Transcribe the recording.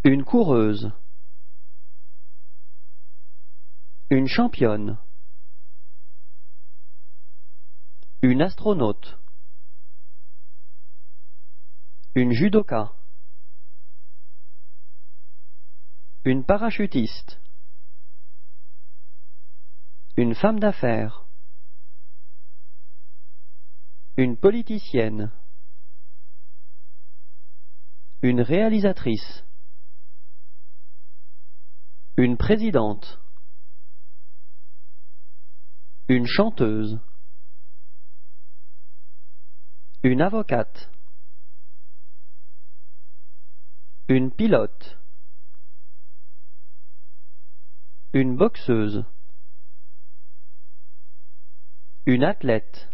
Une coureuse. Une championne. Une astronaute. Une judoka. Une parachutiste. Une femme d'affaires. Une politicienne. Une réalisatrice. Une présidente. Une chanteuse. Une avocate. Une pilote. Une boxeuse. Une athlète.